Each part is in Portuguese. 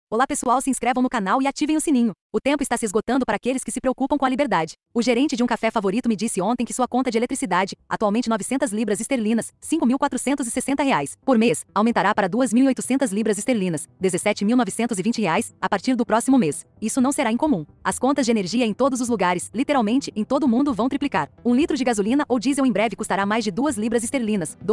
Olá pessoal, se inscrevam no canal e ativem o sininho. O tempo está se esgotando para aqueles que se preocupam com a liberdade. O gerente de um café favorito me disse ontem que sua conta de eletricidade, atualmente 900 libras esterlinas, R$ 5.460 por mês, aumentará para 2.800 libras esterlinas, R$ 17.920 a partir do próximo mês. Isso não será incomum. As contas de energia em todos os lugares, literalmente em todo o mundo, vão triplicar. Um litro de gasolina ou diesel em breve custará mais de 2 libras esterlinas, R$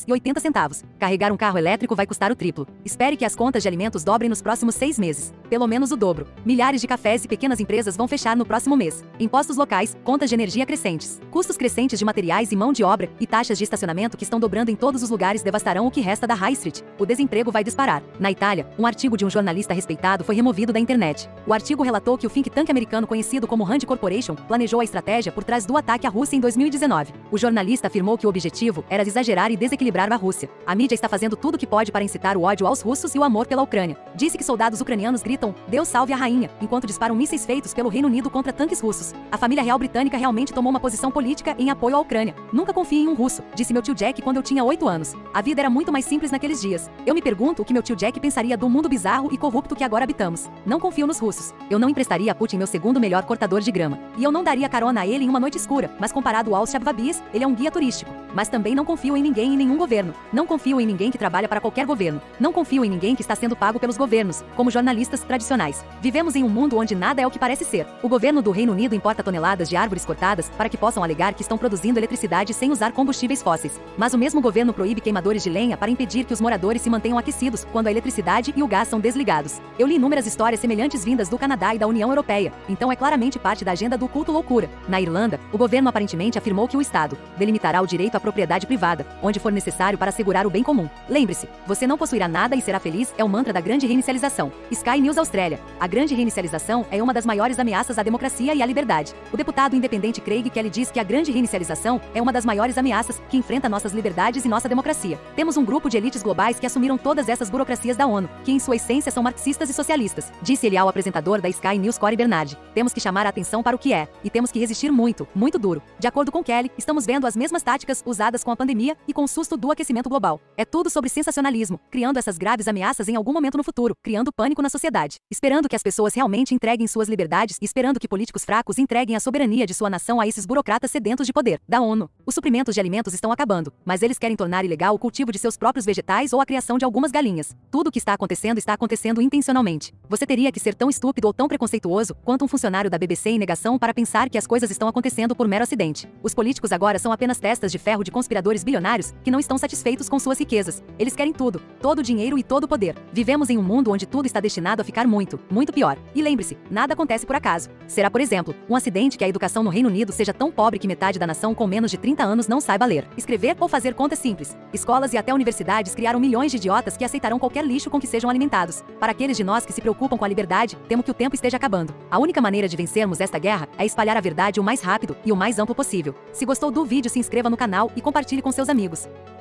12,80. Carregar um carro elétrico vai custar o triplo. Espere que as contas de alimentos dobrem nos próximos 6 meses. Pelo menos o dobro. Milhares de cafés e pequenas empresas vão fechar no próximo mês. Impostos locais, contas de energia crescentes, custos crescentes de materiais e mão de obra, e taxas de estacionamento que estão dobrando em todos os lugares devastarão o que resta da High Street. O desemprego vai disparar. Na Itália, um artigo de um jornalista respeitado foi removido da internet. O artigo relatou que o think tank americano conhecido como Rand Corporation planejou a estratégia por trás do ataque à Rússia em 2019. O jornalista afirmou que o objetivo era exagerar e desequilibrar a Rússia. A mídia está fazendo tudo o que pode para incitar o ódio aos russos e o amor pela Ucrânia. Disse que soldados ucranianos gritam "Deus salve a rainha", enquanto disparam mísseis feitos pelo Reino Unido contra tanques russos. A família real britânica realmente tomou uma posição política em apoio à Ucrânia. Nunca confie em um russo, disse meu tio Jack quando eu tinha 8 anos. A vida era muito mais simples naqueles dias. Eu me pergunto o que meu tio Jack pensaria do mundo bizarro e corrupto que agora habitamos. Não confio nos russos. Eu não emprestaria a Putin meu segundo melhor cortador de grama. E eu não daria carona a ele em uma noite escura, mas comparado aos Shabvabis, ele é um guia turístico. Mas também não confio em ninguém e nenhum governo. Não confio em ninguém que trabalha para qualquer governo. Não confio em ninguém que está sendo pago pelos governos, como jornalistas tradicionais. Vivemos em um mundo onde nada é o que parece ser. O governo do Reino Unido importa toneladas de árvores cortadas para que possam alegar que estão produzindo eletricidade sem usar combustíveis fósseis. Mas o mesmo governo proíbe queimadores de lenha para impedir que os moradores se mantenham aquecidos quando a eletricidade e o gás são desligados. Eu li inúmeras histórias semelhantes vindas do Canadá e da União Europeia, então é claramente parte da agenda do culto loucura. Na Irlanda, o governo aparentemente afirmou que o Estado delimitará o direito à propriedade privada, onde for necessário para assegurar o bem comum. Lembre-se, você não possuirá nada e será feliz é o mantra da grande reinicialização. Sky News Austrália. A grande reinicialização é uma das maiores ameaças à democracia e à liberdade. O deputado independente Craig Kelly diz que a grande reinicialização é uma das maiores ameaças que enfrenta nossas liberdades e nossa democracia. Temos um grupo de elites globais que assumiram todas essas burocracias da ONU, que em sua essência são marxistas e socialistas, disse ele ao apresentador da Sky News Cory Bernardi. Temos que chamar a atenção para o que é, e temos que resistir muito, muito duro. De acordo com Kelly, estamos vendo as mesmas táticas usadas com a pandemia e com o susto do aquecimento global. É tudo sobre sensacionalismo, criando essas graves ameaças em algum momento no futuro, criando pânico na sociedade, esperando que as pessoas realmente entreguem suas liberdades e esperando que políticos fracos entreguem a soberania de sua nação a esses burocratas sedentos de poder, da ONU. Os suprimentos de alimentos estão acabando, mas eles querem tornar ilegal o cultivo de seus próprios vegetais ou a criação de algumas galinhas. Tudo o que está acontecendo intencionalmente. Você teria que ser tão estúpido ou tão preconceituoso quanto um funcionário da BBC em negação para pensar que as coisas estão acontecendo por mero acidente. Os políticos agora são apenas testas de ferro de conspiradores bilionários que não estão satisfeitos com suas riquezas. Eles querem tudo, todo o dinheiro e todo o poder. Vivemos em um mundo onde tudo está destinado a ficar muito, muito pior. E lembre-se, nada acontece por acaso. Será, por exemplo, um acidente que a educação no Reino Unido seja tão pobre que metade da nação com menos de 30 anos não saiba ler, escrever ou fazer contas simples. Escolas e até universidades criaram milhões de idiotas que aceitarão qualquer lixo com que sejam alimentados. Para aqueles de nós que se preocupam com a liberdade, temo que o tempo esteja acabando. A única maneira de vencermos esta guerra é espalhar a verdade o mais rápido e o mais amplo possível. Se gostou do vídeo, se inscreva no canal e compartilhe com seus amigos.